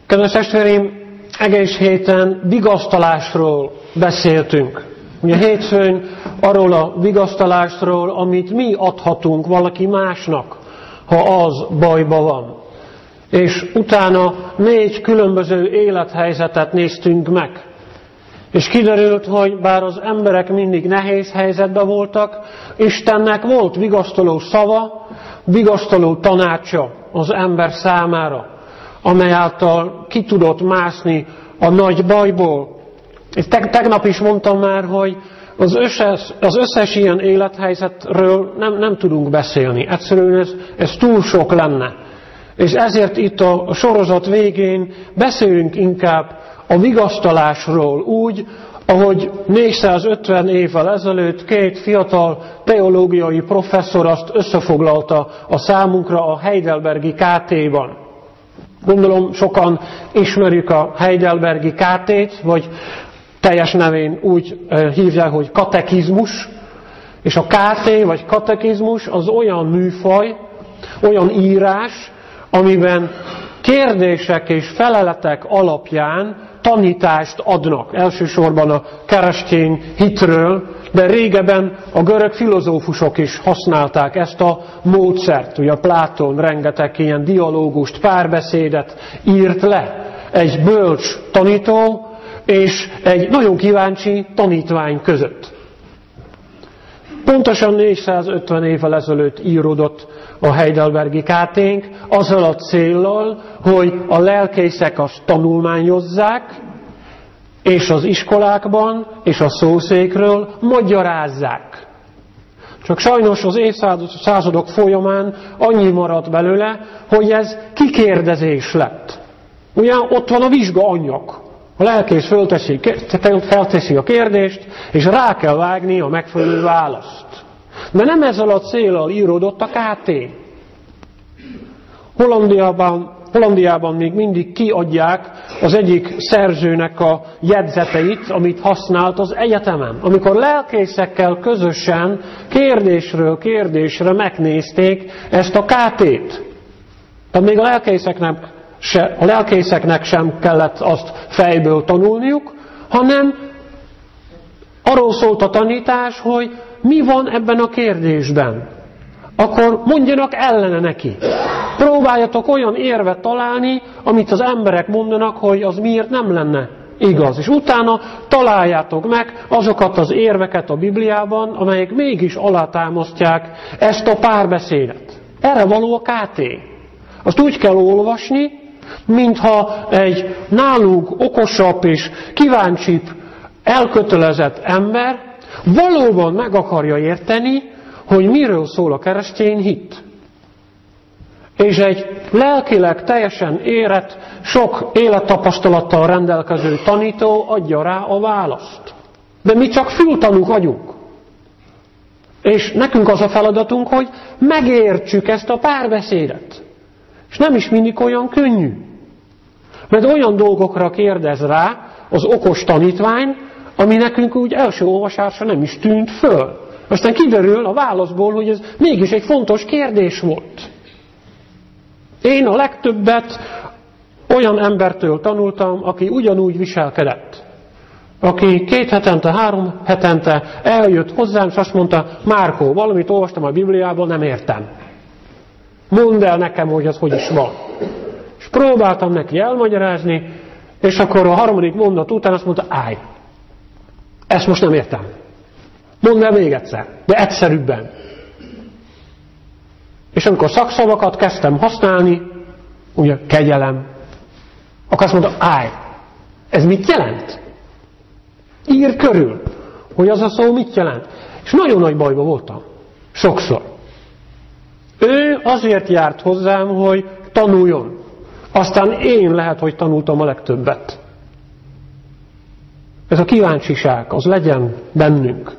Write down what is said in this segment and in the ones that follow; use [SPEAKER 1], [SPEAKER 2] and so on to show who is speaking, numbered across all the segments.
[SPEAKER 1] Kedves testvéreim, egész héten vigasztalásról beszéltünk. Ugye hétfőn arról a vigasztalásról, amit mi adhatunk valaki másnak, ha az bajban van. És utána 4 különböző élethelyzetet néztünk meg. És kiderült, hogy bár az emberek mindig nehéz helyzetben voltak, Istennek volt vigasztaló szava, vigasztaló tanácsa az ember számára, amely által ki tudott mászni a nagy bajból. És tegnap is mondtam már, hogy az összes ilyen élethelyzetről nem tudunk beszélni. Egyszerűen ez túl sok lenne. És ezért itt a sorozat végén beszélünk inkább a vigasztalásról úgy, ahogy 450 évvel ezelőtt 2 fiatal teológiai professzor azt összefoglalta a számunkra a Heidelbergi KT-ban. Gondolom sokan ismerjük a Heidelbergi KT-t, vagy teljes nevén úgy hívják, hogy katekizmus. És a KT vagy katekizmus az olyan műfaj, olyan írás, amiben kérdések és feleletek alapján tanítást adnak. Elsősorban a keresztény hitről, de régebben a görög filozófusok is használták ezt a módszert. Ugye Plátón rengeteg ilyen dialógust, párbeszédet írt le. Egy bölcs tanító és egy nagyon kíváncsi tanítvány között. Pontosan 450 évvel ezelőtt íródott a Heidelbergi KT-nk azzal a céllal, hogy a lelkészek azt tanulmányozzák, és az iskolákban és a szószékről magyarázzák. Csak sajnos az évszázadok folyamán annyi maradt belőle, hogy ez kikérdezés lett. Ugye ott van a vizsgaanyag. A lelkész felteszi a kérdést, és rá kell vágni a megfelelő választ. De nem ezzel a céllal íródott a KT. Hollandiában még mindig kiadják az egyik szerzőnek a jegyzeteit, amit használt az egyetemen. Amikor lelkészekkel közösen kérdésről kérdésre megnézték ezt a KT-t. Tehát még a lelkészeknek sem kellett azt fejből tanulniuk, hanem arról szólt a tanítás, hogy mi van ebben a kérdésben. Akkor mondjanak ellene neki. Próbáljatok olyan érvet találni, amit az emberek mondanak, hogy az miért nem lenne igaz. És utána találjátok meg azokat az érveket a Bibliában, amelyek mégis alátámasztják ezt a párbeszédet. Erre való a KT. Azt úgy kell olvasni, mintha egy nálunk okosabb és kíváncsibb, elkötelezett ember valóban meg akarja érteni, hogy miről szól a keresztény hit. És egy lelkileg teljesen érett, sok élettapasztalattal rendelkező tanító adja rá a választ. De mi csak fültanúk vagyunk. És nekünk az a feladatunk, hogy megértsük ezt a párbeszédet. És nem is mindig olyan könnyű. Mert olyan dolgokra kérdez rá az okos tanítvány, ami nekünk úgy első olvasásra nem is tűnt föl. Aztán kiderül a válaszból, hogy ez mégis egy fontos kérdés volt. Én a legtöbbet olyan embertől tanultam, aki ugyanúgy viselkedett. Aki 2 hetente, 3 hetente eljött hozzám, és azt mondta, Márkó, valamit olvastam a Bibliában, nem értem. Mondd el nekem, hogy ez hogy is van. És próbáltam neki elmagyarázni, és akkor a 3. mondat után azt mondta, állj, ezt most nem értem. Mondd el még egyszer, de egyszerűbben. És amikor szakszavakat kezdtem használni, ugye kegyelem, akkor azt mondta, állj, ez mit jelent? Ír körül, hogy az a szó mit jelent. És nagyon nagy bajba voltam. Sokszor. Ő azért járt hozzám, hogy tanuljon. Aztán én lehet, hogy tanultam a legtöbbet. Ez a kíváncsiság, az legyen bennünk.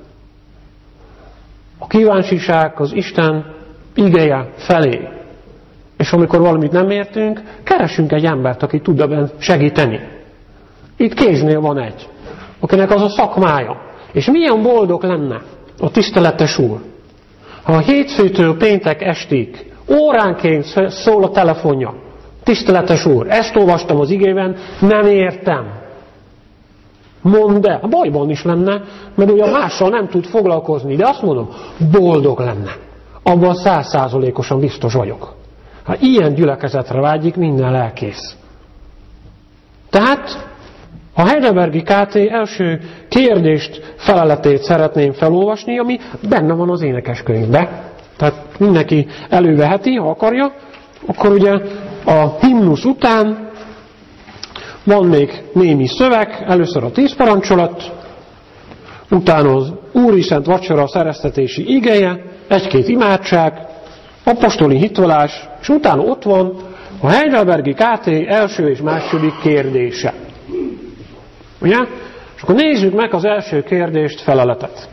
[SPEAKER 1] A kíváncsiság az Isten igéje felé. És amikor valamit nem értünk, keresünk egy embert, aki tud ebben segíteni. Itt kéznél van egy, akinek az a szakmája. És milyen boldog lenne a tiszteletes úr, ha a hétfőtől péntek estig óránként szól a telefonja. tiszteletes úr, ezt olvastam az igében, nem értem. Mondd el. Bajban is lenne, mert ugye mással nem tud foglalkozni, de azt mondom, boldog lenne. Abban 100%-osan biztos vagyok. Hát ilyen gyülekezetre vágyik minden lelkész. Tehát a Heidelbergi KT első kérdést, feleletét szeretném felolvasni, ami benne van az énekeskönyvben. Tehát mindenki előveheti, ha akarja. Akkor ugye a himnusz után van még némi szöveg, először a 10 parancsolat, utána az Úri Szent Vacsora szereztetési igeje, egy-két imádság, apostoli hitvallás, és utána ott van a Heidelbergi KT első és második kérdése. Ugye? És akkor nézzük meg az első kérdést, feleletet.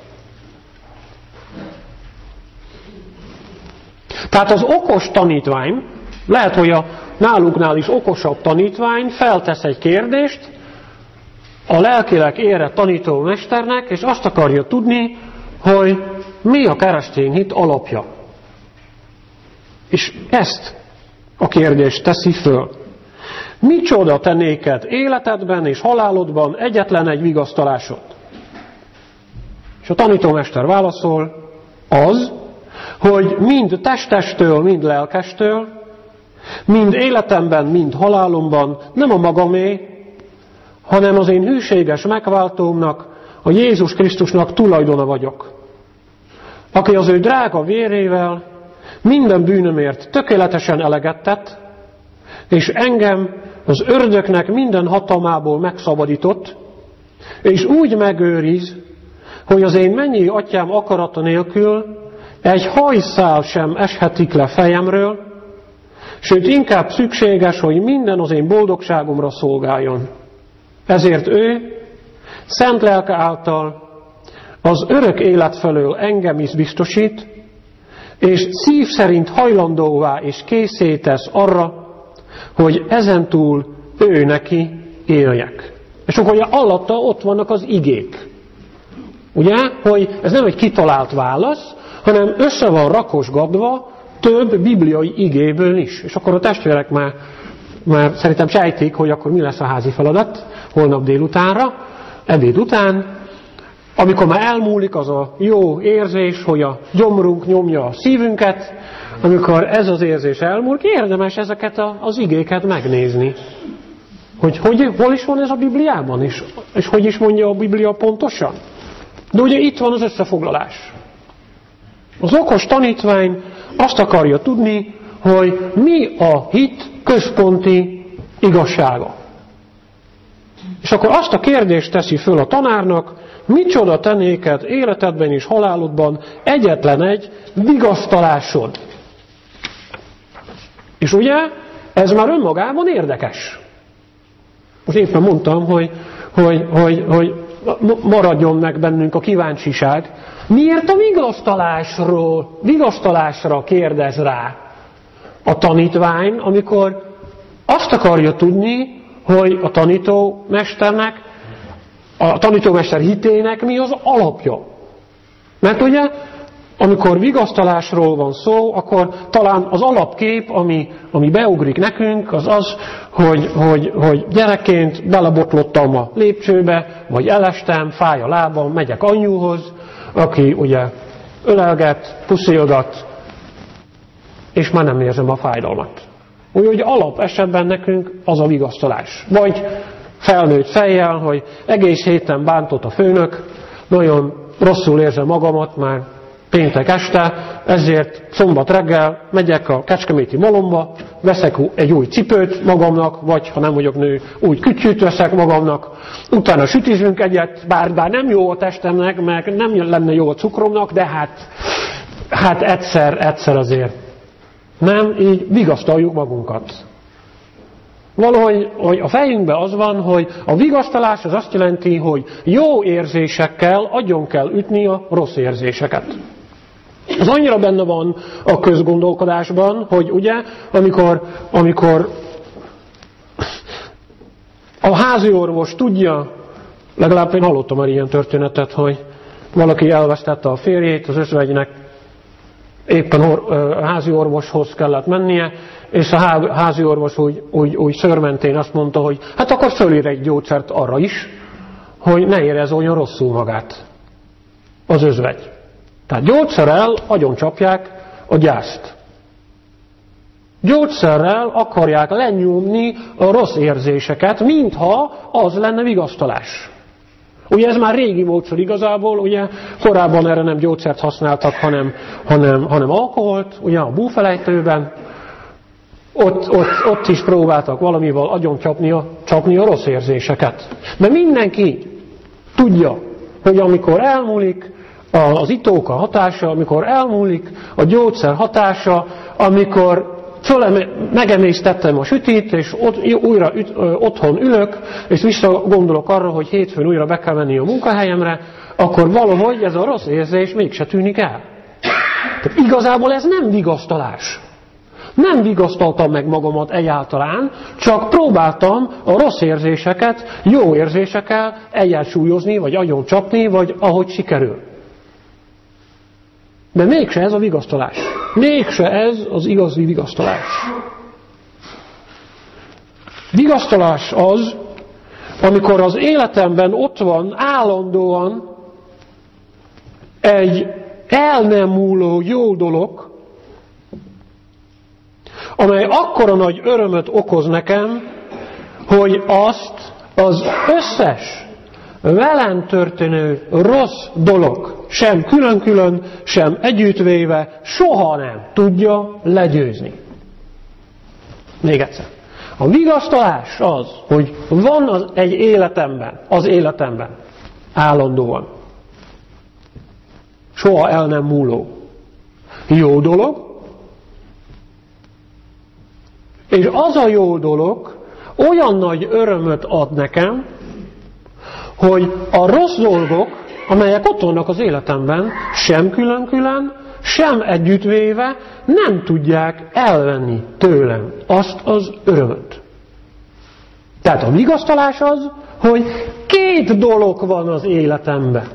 [SPEAKER 1] Tehát az okos tanítvány, lehet, hogy a náluknál is okosabb tanítvány feltesz egy kérdést a lelkileg érett tanítómesternek, és azt akarja tudni, hogy mi a keresztény hit alapja. És ezt a kérdést teszi föl. Micsoda te néked életedben és halálodban egyetlen egy vigasztalásod? És a tanítómester válaszol, az, hogy mind testestől, mind lelkestől, mind életemben, mind halálomban nem a magamé, hanem az én hűséges megváltómnak, a Jézus Krisztusnak tulajdona vagyok, aki az ő drága vérével minden bűnömért tökéletesen eleget tett, és engem az ördögnek minden hatalmából megszabadított, és úgy megőriz, hogy az én mennyi atyám akarata nélkül egy hajszál sem eshetik le fejemről, sőt inkább szükséges, hogy minden az én boldogságomra szolgáljon. Ezért ő szent lelke által az örök élet felől engem is biztosít, és szív szerint hajlandóvá és készé tesz arra, hogy ezentúl ő neki éljek. És akkor alatta ott vannak az igék. Ugye, hogy ez nem egy kitalált válasz, hanem össze van rakosgatva több bibliai igéből is. És akkor a testvérek már szerintem sejtik, hogy akkor mi lesz a házi feladat holnap délutánra, ebéd után, amikor már elmúlik az a jó érzés, hogy a gyomrunk nyomja a szívünket, amikor ez az érzés elmúlik, érdemes ezeket az igéket megnézni. Hogy hol is van ez a Bibliában, és hogy is mondja a Biblia pontosan. De ugye itt van az összefoglalás. Az okos tanítvány azt akarja tudni, hogy mi a hit központi igazsága. És akkor azt a kérdést teszi föl a tanárnak, micsoda te néked életedben és halálodban egyetlen egy vigasztalásod. És ugye, ez már önmagában érdekes. Most éppen mondtam, hogy maradjon meg bennünk a kíváncsiság. Miért a vigasztalásra kérdez rá a tanítvány, amikor azt akarja tudni, hogy a tanítómester hitének mi az alapja. Mert ugye, amikor vigasztalásról van szó, akkor talán az alapkép, ami beugrik nekünk, az az, hogy gyerekként belebotlottam a lépcsőbe, vagy elestem, fáj a lábam, megyek anyuhoz, aki ugye ölelget, puszilgat, és már nem érzem a fájdalmat. Úgyhogy alap esetben nekünk az a vigasztalás. Vagy felnőtt fejjel, hogy egész héten bántott a főnök, nagyon rosszul érzem magamat már péntek este, ezért szombat reggel megyek a kecskeméti malomba, veszek egy új cipőt magamnak, vagy ha nem vagyok nő, új kütyűt veszek magamnak, utána sütizünk egyet, bár nem jó a testemnek, meg nem lenne jó a cukromnak, de hát egyszer azért. Nem, így vigasztaljuk magunkat. Valahogy hogy a fejünkben az van, hogy a vigasztalás az azt jelenti, hogy jó érzésekkel agyon kell ütni a rossz érzéseket. Az annyira benne van a közgondolkodásban, hogy ugye, amikor a házi orvos tudja, legalább én hallottam már ilyen történetet, hogy valaki elvesztette a férjét, az özvegynek éppen a házi orvoshoz kellett mennie, és a házi orvos úgy szőrmentén azt mondta, hogy hát akkor fölír egy gyógyszert arra is, hogy ne érezze olyan rosszul magát az özvegy. Tehát gyógyszerrel agyoncsapják a gyászt. Gyógyszerrel akarják lenyomni a rossz érzéseket, mintha az lenne vigasztalás. Ugye ez már régi módszer igazából, ugye korábban erre nem gyógyszert használtak, hanem alkoholt, ugye a búfelejtőben. Ott is próbáltak valamivel agyon csapni a rossz érzéseket. De mindenki tudja, hogy amikor elmúlik az itóka hatása, amikor elmúlik a gyógyszer hatása, amikor megemésztettem a sütit, és újra otthon ülök, és visszagondolok arra, hogy hétfőn újra be kell menni a munkahelyemre, akkor valahogy ez a rossz érzés mégse tűnik el. Tehát igazából ez nem vigasztalás. Nem vigasztaltam meg magamat egyáltalán, csak próbáltam a rossz érzéseket jó érzésekkel egyensúlyozni, vagy agyon csapni, vagy ahogy sikerül. De mégse ez a vigasztalás. Mégse ez az igazi vigasztalás. Vigasztalás az, amikor az életemben ott van állandóan egy el nem múló jó dolog, amely akkora nagy örömöt okoz nekem, hogy azt az összes velem történő rossz dolog, sem külön-külön, sem együttvéve, soha nem tudja legyőzni. Még egyszer. A vigasztalás az, hogy van egy életemben, állandóan, soha el nem múló jó dolog, és az a jó dolog olyan nagy örömöt ad nekem, hogy a rossz dolgok, amelyek ott vannak az életemben, sem külön-külön, sem együttvéve nem tudják elvenni tőlem azt az örömöt. Tehát a vigasztalás az, hogy két dolog van az életemben.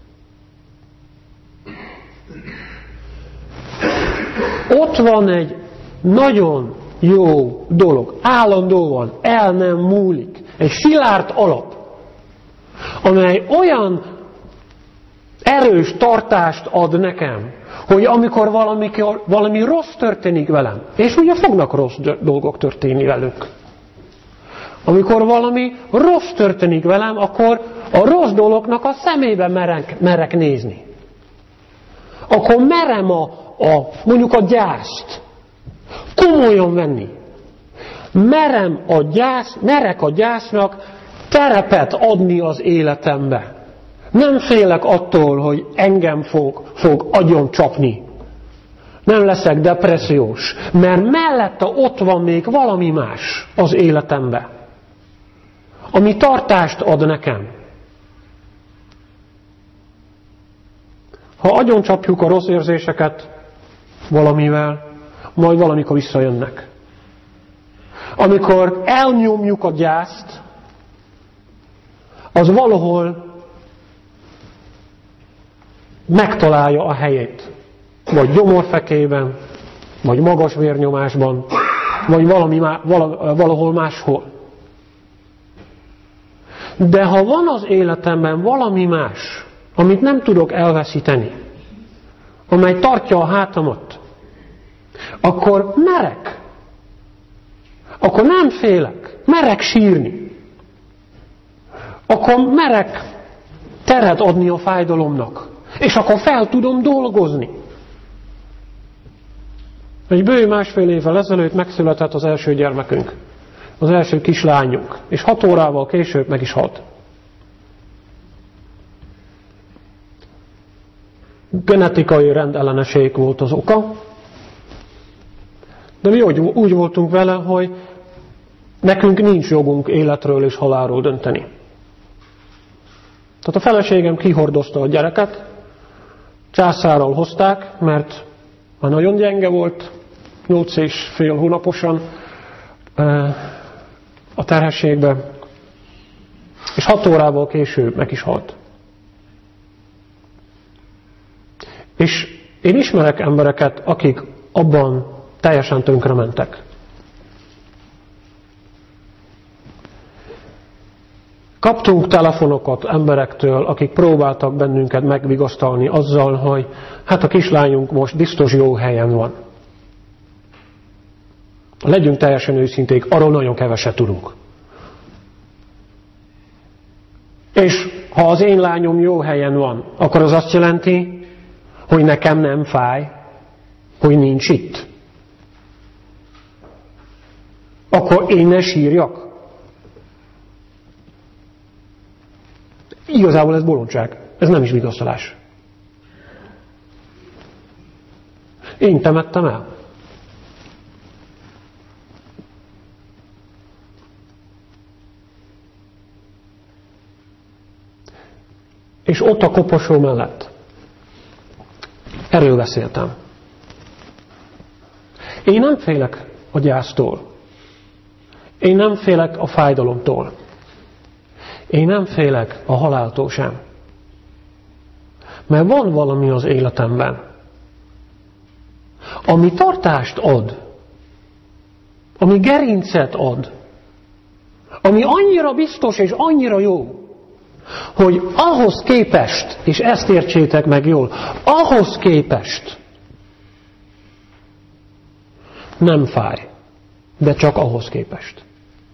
[SPEAKER 1] Ott van egy nagyon jó dolog, állandóan, el nem múlik, egy szilárd alap, amely olyan erős tartást ad nekem, hogy amikor valami rossz történik velem, és ugye fognak rossz dolgok történni velük. Amikor valami rossz történik velem, akkor a rossz dolognak a szemébe merek nézni. Akkor merem mondjuk a gyászt komolyan venni. Merek a gyásznak terepet adni az életembe. Nem félek attól, hogy engem fog agyon csapni. Nem leszek depressziós, mert mellette ott van még valami más az életembe, ami tartást ad nekem. Ha agyon csapjuk a rossz érzéseket valamivel, majd valamikor visszajönnek. Amikor elnyomjuk a gyászt, az valahol megtalálja a helyét. Vagy gyomorfekében, vagy magas vérnyomásban, vagy valahol máshol. De ha van az életemben valami más, amit nem tudok elveszíteni, amely tartja a hátamat, akkor merek. Akkor nem félek. Merek sírni. Akkor merek teret adni a fájdalomnak. És akkor fel tudom dolgozni. Egy bő másfél évvel ezelőtt megszületett az első gyermekünk. Az első kislányunk. És 6 órával később meg is halt. Genetikai rendellenesség volt az oka. De mi úgy voltunk vele, hogy nekünk nincs jogunk életről és halálról dönteni. Tehát a feleségem kihordozta a gyereket, császárral hozták, mert már nagyon gyenge volt, 8,5 hónaposan a terhességben, és 6 órával később meg is halt. És én ismerek embereket, akik abban teljesen tönkrementek. Kaptunk telefonokat emberektől, akik próbáltak bennünket megvigasztalni azzal, hogy hát a kislányunk most biztos jó helyen van. Legyünk teljesen őszinték, arról nagyon keveset tudunk. És ha az én lányom jó helyen van, akkor az azt jelenti, hogy nekem nem fáj, hogy nincs itt. Akkor én ne sírjak. Igazából ez bolondság. Ez nem is vigasztalás. Én temettem el. És ott a koposó mellett erről beszéltem. Én nem félek a gyásztól. Én nem félek a fájdalomtól. Én nem félek a haláltól sem. Mert van valami az életemben, ami tartást ad, ami gerincet ad, ami annyira biztos és annyira jó, hogy ahhoz képest, és ezt értsétek meg jól, ahhoz képest nem fáj, de csak ahhoz képest.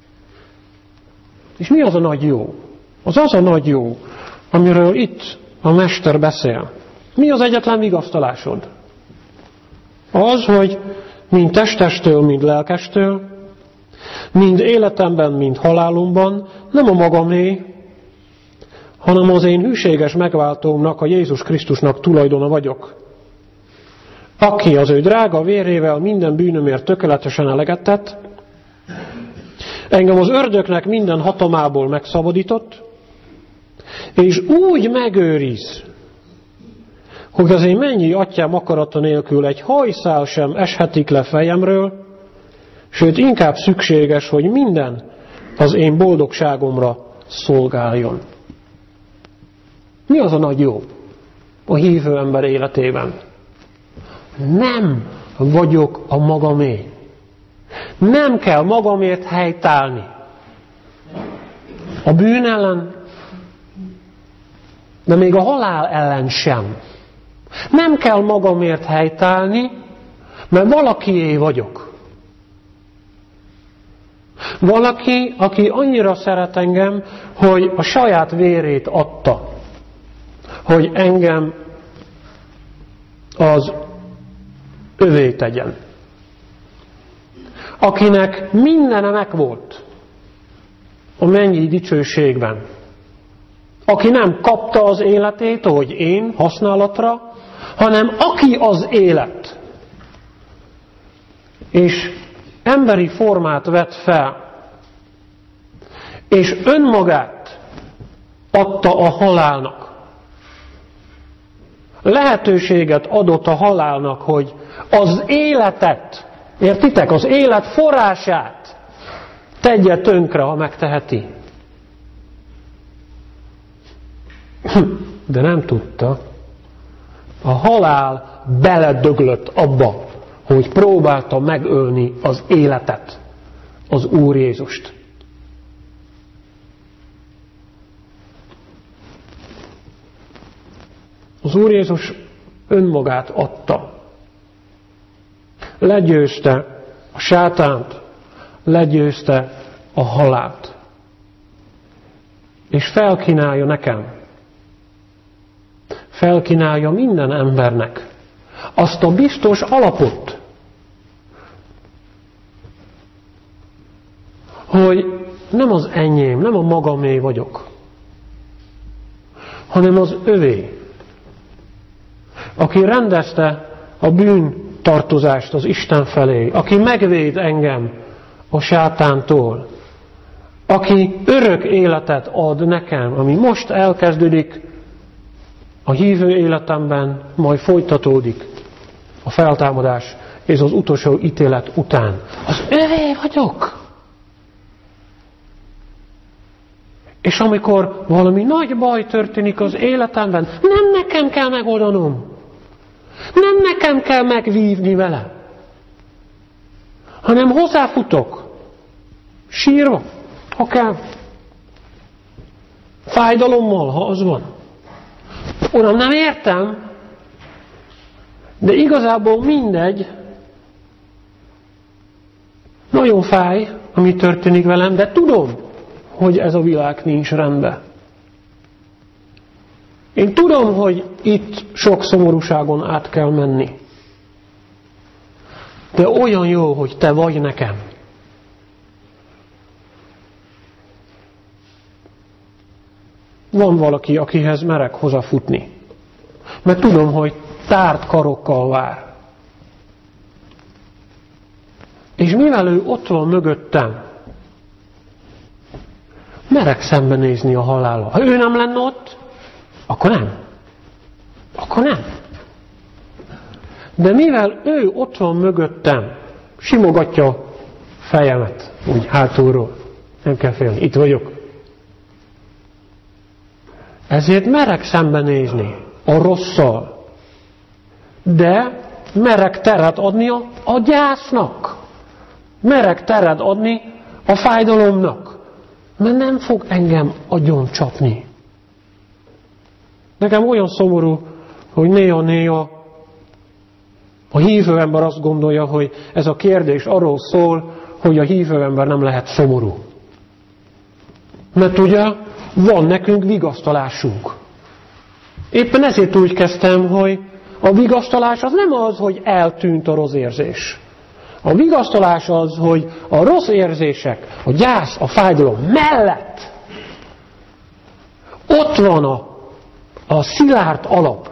[SPEAKER 1] És mi az a nagy jó? Az a nagy jó, amiről itt a Mester beszél. Mi az egyetlen vigasztalásod? Az, hogy mind testestől, mind lelkestől, mind életemben, mind halálomban nem a magamé, hanem az én hűséges megváltómnak, a Jézus Krisztusnak tulajdona vagyok. Aki az ő drága vérével minden bűnömért tökéletesen eleget tett, engem az ördögnek minden hatomából megszabadított, és úgy megőriz, hogy az én mennyi atyám akarata nélkül egy hajszál sem eshetik le fejemről, sőt inkább szükséges, hogy minden az én boldogságomra szolgáljon. Mi az a nagy jó a hívő ember életében? Nem vagyok a magamé. Nem kell magamért helytállni. A bűn ellen, de még a halál ellen sem. Nem kell magamért helytállni, mert valakié vagyok. Valaki, aki annyira szeret engem, hogy a saját vérét adta, hogy engem az övé tegyen. Akinek mindene megvolt a mennyi dicsőségben. Aki nem kapta az életét, ahogy én, használatra, hanem aki az élet. És emberi formát vett fel, és önmagát adta a halálnak. Lehetőséget adott a halálnak, hogy az életet, értitek, az élet forrását tegye tönkre, ha megteheti. De nem tudta. A halál beledöglött abba, hogy próbálta megölni az életet, az Úr Jézust. Az Úr Jézus önmagát adta. Legyőzte a sátánt, legyőzte a halált. És felkínálja nekem, felkínálja minden embernek azt a biztos alapot, hogy nem az enyém, nem a magamé vagyok, hanem az övé, aki rendezte a bűntartozást az Isten felé, aki megvéd engem a sátántól, aki örök életet ad nekem, ami most elkezdődik a hívő életemben, majd folytatódik a feltámadás és az utolsó ítélet után. Az övé vagyok. És amikor valami nagy baj történik az életemben, nem nekem kell megoldanom. Nem nekem kell megvívni vele. Hanem hozzáfutok. Sírva, ha kell. Fájdalommal, ha az van. Uram, nem értem, de igazából mindegy. Nagyon fáj, ami történik velem, de tudom, hogy ez a világ nincs rendben. Én tudom, hogy itt sok szomorúságon át kell menni. De olyan jó, hogy te vagy nekem. Van valaki, akihez merek hozafutni. Mert tudom, hogy tárt karokkal vár. És mivel ő ott van mögöttem, merek szembenézni a halállal. Ha ő nem lenne ott, akkor nem. Akkor nem. De mivel ő ott van mögöttem, simogatja a fejemet, úgy hátulról. Nem kell félni, itt vagyok. Ezért merek szembenézni a rosszal. De merek teret adni a gyásznak. Merek teret adni a fájdalomnak. Mert nem fog engem agyon csapni. Nekem olyan szomorú, hogy néha a hívő ember azt gondolja, hogy ez a kérdés arról szól, hogy a hívő ember nem lehet szomorú. Mert ugye van nekünk vigasztalásunk. Éppen ezért úgy kezdtem, hogy a vigasztalás az nem az, hogy eltűnt a rossz érzés. A vigasztalás az, hogy a rossz érzések, a gyász, a fájdalom mellett ott van a szilárd alap.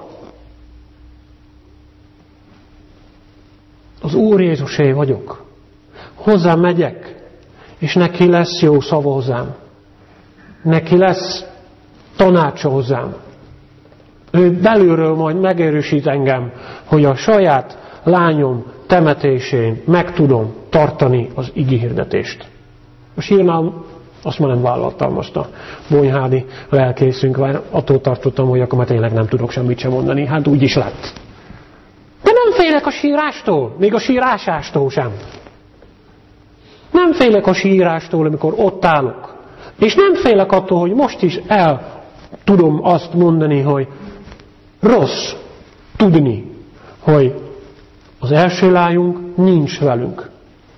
[SPEAKER 1] Az Úr Jézusé vagyok. Hozzám megyek, és neki lesz jó szava hozzám. Neki lesz tanácsa hozzám. Ő belülről majd megerősít engem, hogy a saját lányom temetésén meg tudom tartani az igehirdetést. A sírnál azt már nem vállaltam, azt a bonyhádi lelkészünk, attól tartottam, hogy akkor már tényleg nem tudok semmit sem mondani. Hát úgy is lett. De nem félek a sírástól, még a sírásástól sem. Nem félek a sírástól, amikor ott állok. És nem félek attól, hogy most is el tudom azt mondani, hogy rossz tudni, hogy az első lányunk nincs velünk.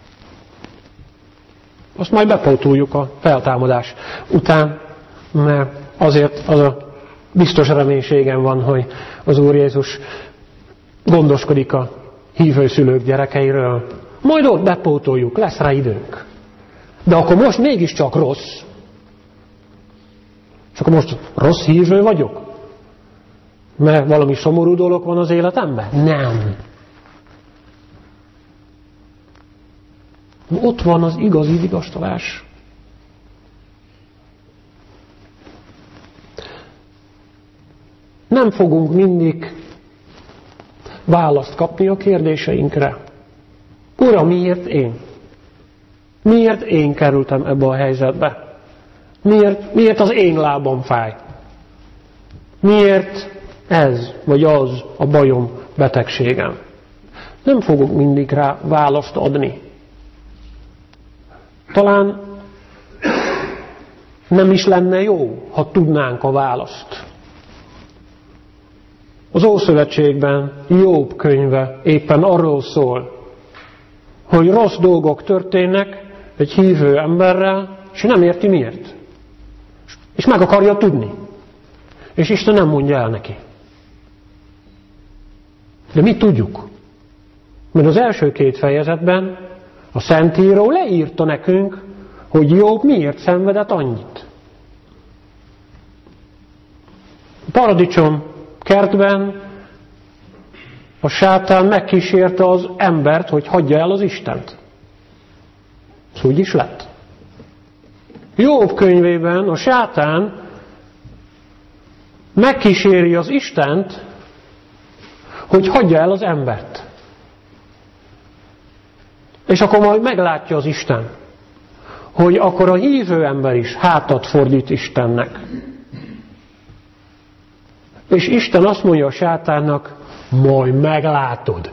[SPEAKER 1] Azt majd bepótoljuk a feltámadás után, mert azért az a biztos reménységem van, hogy az Úr Jézus gondoskodik a hívőszülők gyerekeiről. Majd ott bepótoljuk, lesz rá időnk. De akkor most mégiscsak rossz. És akkor most rossz hívő vagyok? Mert valami szomorú dolog van az életemben? Nem. Ott van az igazi vigasztalás. Nem fogunk mindig választ kapni a kérdéseinkre. Uram, miért én? Miért én kerültem ebbe a helyzetbe? Miért az én lábam fáj? Miért ez vagy az a bajom, betegségem? Nem fogok mindig rá választ adni. Talán nem is lenne jó, ha tudnánk a választ. Az Ószövetségben Jobb könyve éppen arról szól, hogy rossz dolgok történnek egy hívő emberrel, és nem érti miért. És meg akarja tudni. És Isten nem mondja el neki. De mi tudjuk? Mert az első 2 fejezetben a Szentíró leírta nekünk, hogy Jobb miért szenvedett annyit. A paradicsom kertben a sátán megkísérte az embert, hogy hagyja el az Istent. Ez úgy is lett. Jobb könyvében a sátán megkíséri az Istent, hogy hagyja el az embert. És akkor majd meglátja az Isten, hogy akkor a hívő ember is hátat fordít Istennek. És Isten azt mondja a sátánnak, majd meglátod.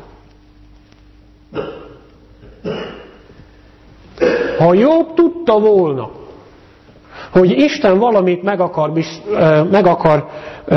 [SPEAKER 1] Ha Jobb tudta volna, hogy Isten valamit meg akar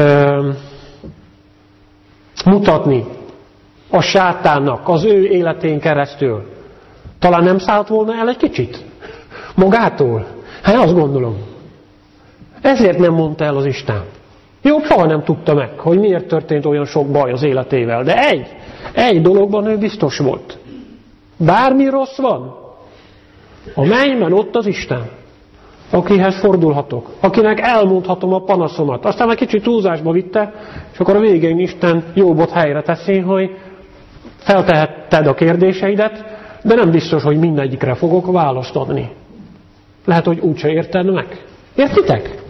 [SPEAKER 1] mutatni a sátánnak az ő életén keresztül, talán nem szállt volna el egy kicsit magától? Hát azt gondolom. Ezért nem mondta el az Isten. Jobb soha nem tudta meg, hogy miért történt olyan sok baj az életével. De egy dologban ő biztos volt. Bármi rossz van, a mennyben ott az Isten, akihez fordulhatok, akinek elmondhatom a panaszomat. Aztán egy kicsit túlzásba vitte, és akkor a végén Isten Jóbot helyre teszi, hogy feltehetted a kérdéseidet, de nem biztos, hogy mindegyikre fogok választ adni. Lehet, hogy úgyse érted meg. Értitek?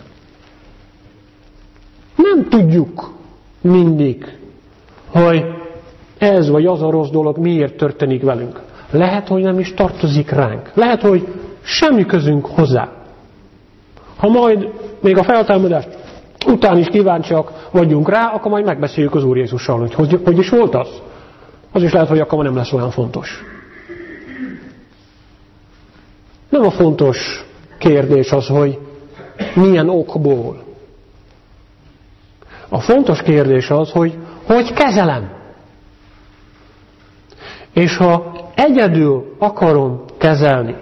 [SPEAKER 1] Nem tudjuk mindig, hogy ez vagy az a rossz dolog miért történik velünk. Lehet, hogy nem is tartozik ránk. Lehet, hogy semmi közünk hozzá. Ha majd még a feltámadás után is kíváncsiak vagyunk rá, akkor majd megbeszéljük az Úr Jézussal, hogy is volt az. Az is lehet, hogy akkor nem lesz olyan fontos. Nem a fontos kérdés az, hogy milyen okból. A fontos kérdés az, hogy kezelem. És ha egyedül akarom kezelni,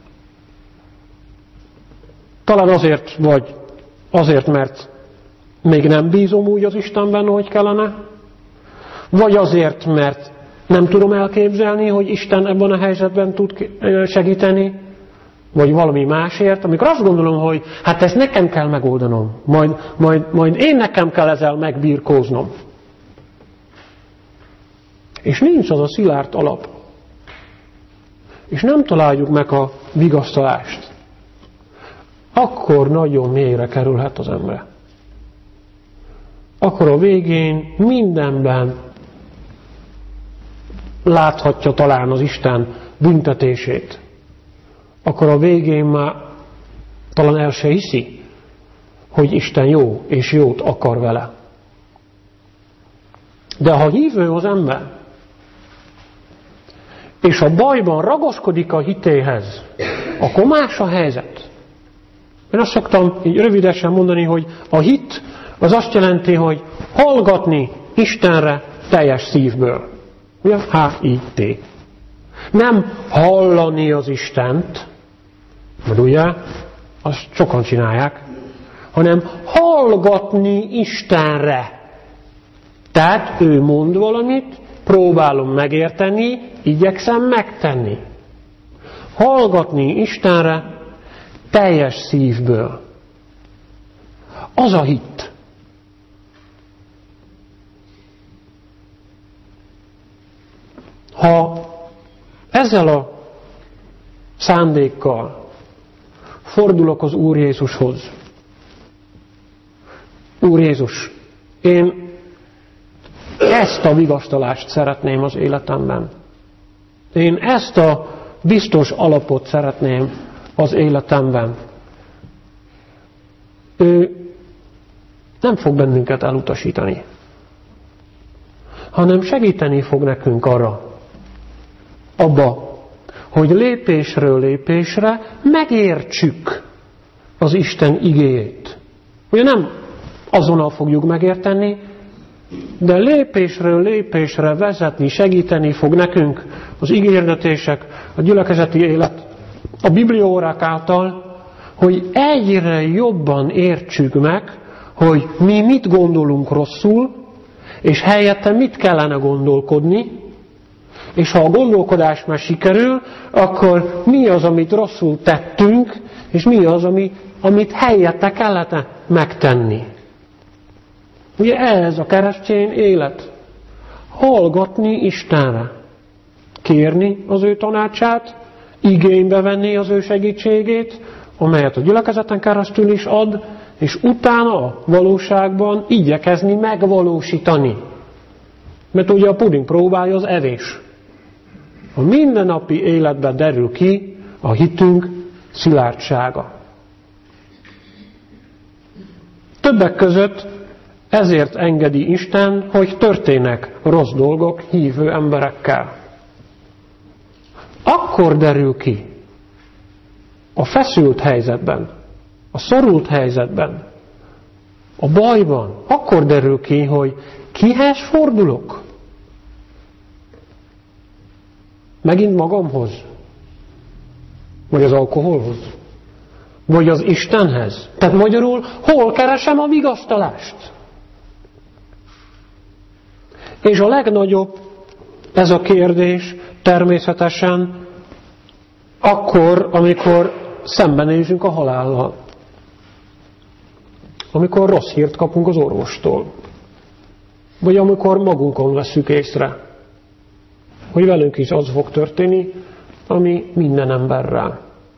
[SPEAKER 1] talán azért, mert még nem bízom úgy az Istenben, hogy kellene, vagy azért, mert nem tudom elképzelni, hogy Isten ebben a helyzetben tud segíteni, vagy valami másért, amikor azt gondolom, hogy hát ezt nekem kell megoldanom, majd én nekem kell ezzel megbirkóznom. És nincs az a szilárd alap. És nem találjuk meg a vigasztalást. Akkor nagyon mélyre kerülhet az ember. Akkor a végén mindenben láthatja talán az Isten büntetését. Akkor a végén már talán el se hiszi, hogy Isten jó és jót akar vele. De ha hívő az ember, és a bajban ragaszkodik a hitéhez, akkor más a helyzet. Én azt szoktam így rövidesen mondani, hogy a hit az azt jelenti, hogy hallgatni Istenre teljes szívből. Ugye? H-I-T. Nem hallani az Istent, mert ugye, azt sokan csinálják, hanem hallgatni Istenre. Tehát ő mond valamit, próbálom megérteni, igyekszem megtenni. Hallgatni Istenre teljes szívből. Az a hit. Ha ezzel a szándékkal fordulok az Úr Jézushoz. Úr Jézus, én ezt a vigasztalást szeretném az életemben. Én ezt a biztos alapot szeretném az életemben. Ő nem fog bennünket elutasítani, hanem segíteni fog nekünk abba, hogy lépésről lépésre megértsük az Isten igéjét. Ugye nem azonnal fogjuk megérteni, de lépésről lépésre vezetni, segíteni fog nekünk az igéhirdetések, a gyülekezeti élet, a bibliaórák által, hogy egyre jobban értsük meg, hogy mi mit gondolunk rosszul, és helyette mit kellene gondolkodni, és ha a gondolkodás már sikerül, akkor mi az, amit rosszul tettünk, és mi az, amit helyette kellene megtenni. Ugye ez a keresztény élet. Hallgatni Istenre. Kérni az ő tanácsát, igénybe venni az ő segítségét, amelyet a gyülekezeten keresztül is ad, és utána a valóságban igyekezni megvalósítani. Mert ugye a puding próbálja az evés. A mindennapi életben derül ki a hitünk szilárdsága. Többek között ezért engedi Isten, hogy történnek rossz dolgok hívő emberekkel. Akkor derül ki a feszült helyzetben, a szorult helyzetben, a bajban, akkor derül ki, hogy kihez fordulok? Megint magamhoz? Vagy az alkoholhoz? Vagy az Istenhez? Tehát magyarul, hol keresem a vigasztalást? És a legnagyobb ez a kérdés természetesen akkor, amikor szembenézünk a halállal. Amikor rossz hírt kapunk az orvostól. Vagy amikor magunkon vesszük észre, hogy velünk is az fog történni, ami minden emberrel.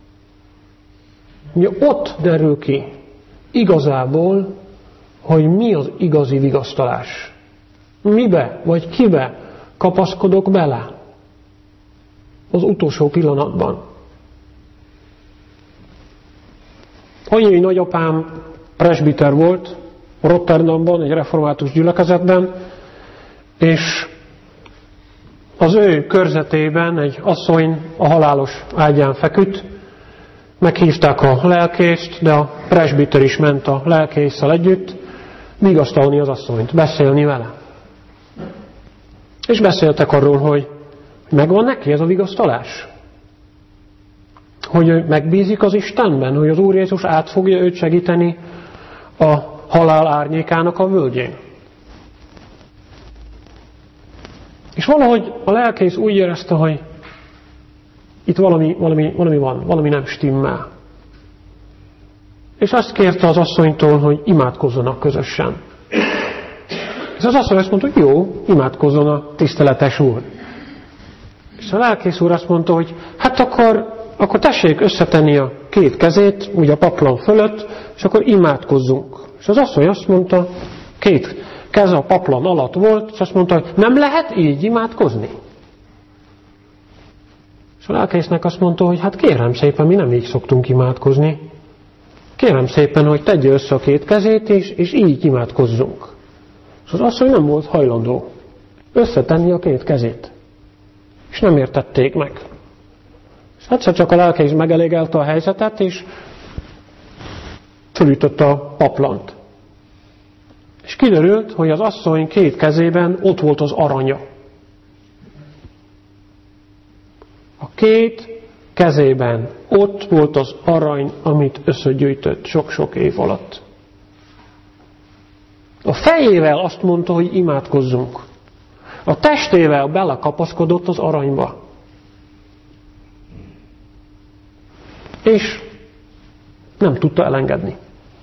[SPEAKER 1] Ugye ott derül ki igazából, hogy mi az igazi vigasztalás. Mibe vagy kibe kapaszkodok bele az utolsó pillanatban. Anyai nagyapám presbiter volt Rotterdamban, egy református gyülekezetben, és az ő körzetében egy asszony a halálos ágyán feküdt, meghívták a lelkészt, de a presbiter is ment a lelkésszel együtt vigasztalni az asszonyt, beszélni vele. És beszéltek arról, hogy megvan neki ez a vigasztalás. Hogy ő megbízik az Istenben, hogy az Úr Jézus át fogja őt segíteni a halál árnyékának a völgyén. És valahogy a lelkész úgy érezte, hogy itt valami van, valami nem stimmel. És azt kérte az asszonytól, hogy imádkozzanak közösen. És az asszony azt mondta, hogy jó, imádkozzon a tiszteletes úr. És a lelkész úr azt mondta, hogy hát akkor tessék összetenni a két kezét, úgy a paplan fölött, és akkor imádkozzunk. És az asszony azt mondta, két keze a paplan alatt volt, és azt mondta, hogy nem lehet így imádkozni. És a lelkésznek azt mondta, hogy hát kérem szépen, mi nem így szoktunk imádkozni. Kérem szépen, hogy tegye össze a két kezét, és így imádkozzunk. És az asszony nem volt hajlandó összetenni a két kezét. És nem értették meg. És egyszer csak a lelkész megelégelte a helyzetet, és fölütötte a paplant. És kiderült, hogy az asszony két kezében ott volt az aranya. A két kezében ott volt az arany, amit összegyűjtött sok-sok év alatt. A fejével azt mondta, hogy imádkozzunk. A testével belekapaszkodott az aranyba. És nem tudta elengedni.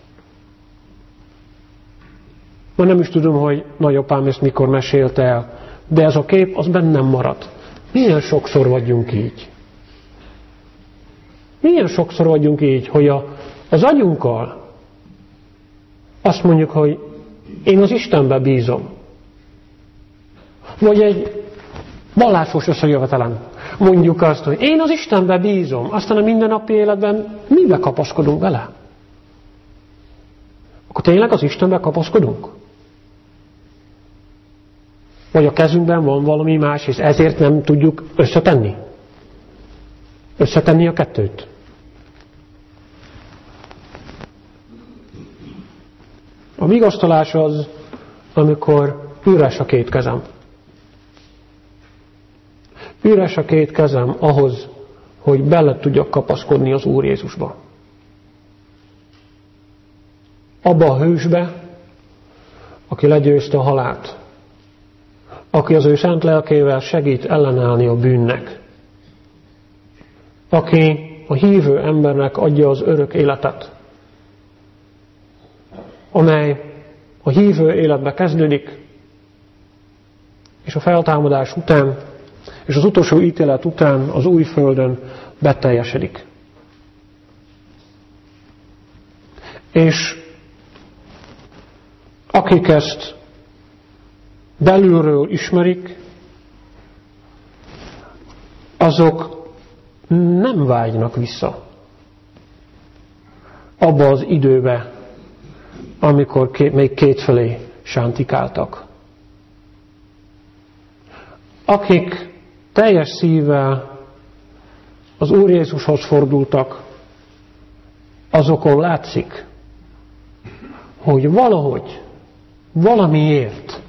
[SPEAKER 1] Ma nem is tudom, hogy nagyapám ezt mikor mesélte el, de ez a kép az bennem maradt. Milyen sokszor vagyunk így? Milyen sokszor vagyunk így, hogy az agyunkkal azt mondjuk, hogy én az Istenbe bízom. Vagy egy vallásos összejövetelen mondjuk azt, hogy én az Istenbe bízom, aztán a mindennapi életben mibe kapaszkodunk bele? Akkor tényleg az Istenbe kapaszkodunk? Vagy a kezünkben van valami más, és ezért nem tudjuk összetenni? Összetenni a kettőt? A vigasztalás az, amikor üres a két kezem. Üres a két kezem ahhoz, hogy bele tudjak kapaszkodni az Úr Jézusba. Abba a hősbe, aki legyőzte a halált. Aki az ő szent lelkével segít ellenállni a bűnnek. Aki a hívő embernek adja az örök életet, amely a hívő életbe kezdődik, és a feltámadás után, és az utolsó ítélet után az új földön beteljesedik. És akik ezt belülről ismerik, azok nem vágynak vissza abba az időbe, amikor még kétfelé sántikáltak. Akik teljes szívvel az Úr Jézushoz fordultak, azokon látszik, hogy valahogy, valamiért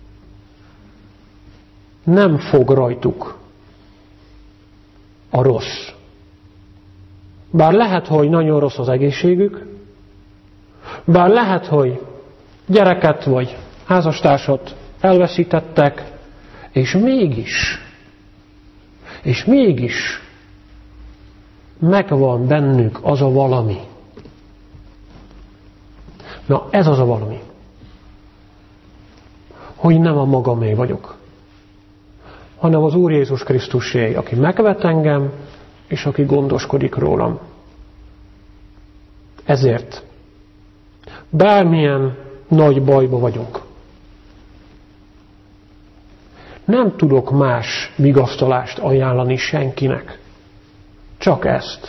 [SPEAKER 1] nem fog rajtuk a rossz. Bár lehet, hogy nagyon rossz az egészségük, bár lehet, hogy gyereket vagy házastársat elveszítettek, és mégis megvan bennük az a valami. Na, ez az a valami, hogy nem a magamé vagyok, hanem az Úr Jézus Krisztusé, aki megvet engem, és aki gondoskodik rólam. Ezért bármilyen nagy bajba vagyunk, nem tudok más vigasztalást ajánlani senkinek. Csak ezt.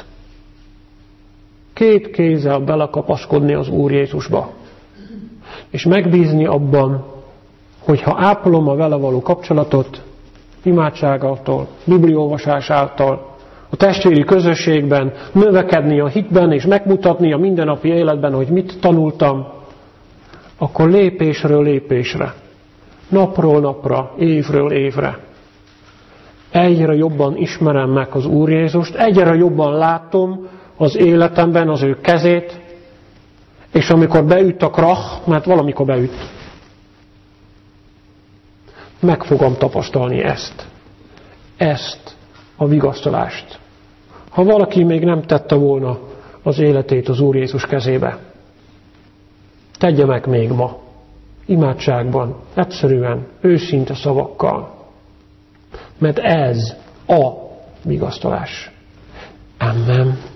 [SPEAKER 1] 2 kézzel belekapaszkodni az Úr Jézusba. És megbízni abban, hogy ha ápolom a vele való kapcsolatot, imádságától, bibliaolvasás által, a testvéri közösségben, növekedni a hitben és megmutatni a mindennapi életben, hogy mit tanultam, akkor lépésről lépésre, napról napra, évről évre egyre jobban ismerem meg az Úr Jézust, egyre jobban látom az életemben az ő kezét, és amikor beüt a krach, mert valamikor beüt, meg fogom tapasztalni ezt a vigasztalást. Ha valaki még nem tette volna az életét az Úr Jézus kezébe, tegye meg még ma, imádságban, egyszerűen, őszinte szavakkal. Mert ez a vigasztalás. Amen.